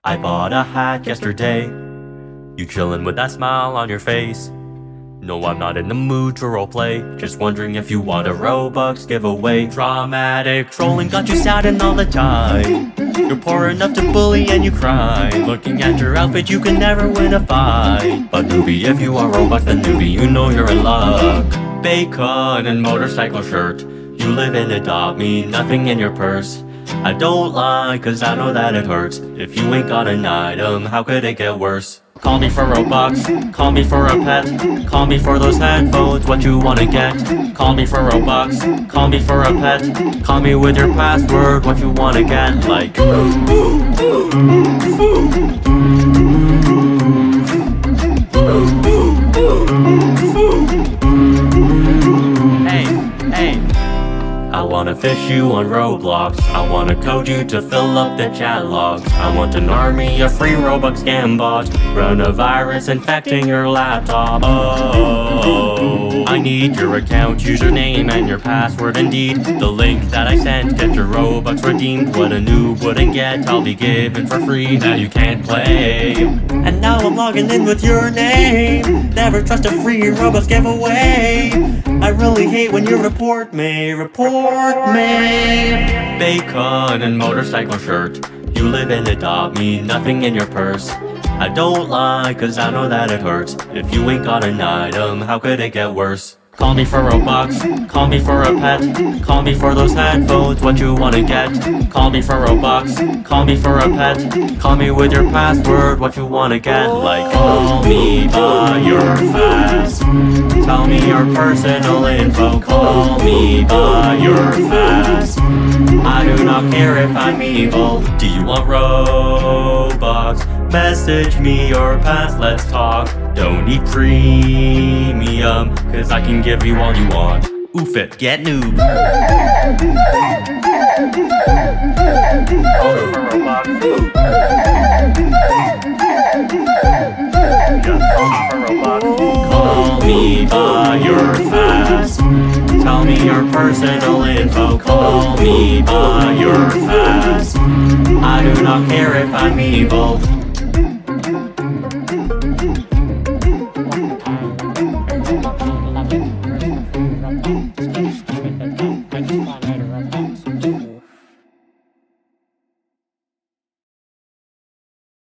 I bought a hat yesterday. You chillin' with that smile on your face. No, I'm not in the mood to roleplay. Just wondering if you want a Robux giveaway. Dramatic trolling got you saddened all the time. You're poor enough to bully and you cry. Looking at your outfit, you can never win a fight. But newbie, if you are Robux, then newbie, you know you're in luck. Bacon and motorcycle shirt. You live in Adopt Me, nothing in your purse. I don't lie, cause I know that it hurts. If you ain't got an item, how could it get worse? Call me for Robux, call me for a pet. Call me for those headphones, what you wanna get? Call me for Robux, call me for a pet. Call me with your password, what you wanna get? Like I wanna fish you on Roblox. I wanna code you to fill up the chat logs. I want an army of free Robux scam bots. Run a virus infecting your laptop. Oh, I need your account username and your password indeed. The link that I sent, get your Robux redeemed. What a noob wouldn't get, I'll be given for free. Now you can't play. And now I'm logging in with your name. Never trust a free Robux giveaway. I really hate when you report me. Bacon and motorcycle shirt. You live in Adopt Me, nothing in your purse. I don't lie, cause I know that it hurts. If you ain't got an item, how could it get worse? Call me for Robux, call me for a pet. Call me for those headphones, what you wanna get? Call me for Robux, call me for a pet. Call me with your password, what you wanna get? Like call me by your fast. Tell me your personal info. Call me by your fast. I do not care if I'm evil. Do you want Robux? Message me or pass, let's talk. Don't need premium, cause I can give you all you want. Oof it, get noob. Call me by your fast. Tell me your personal info. Call me by your fast. I do not care if I'm evil.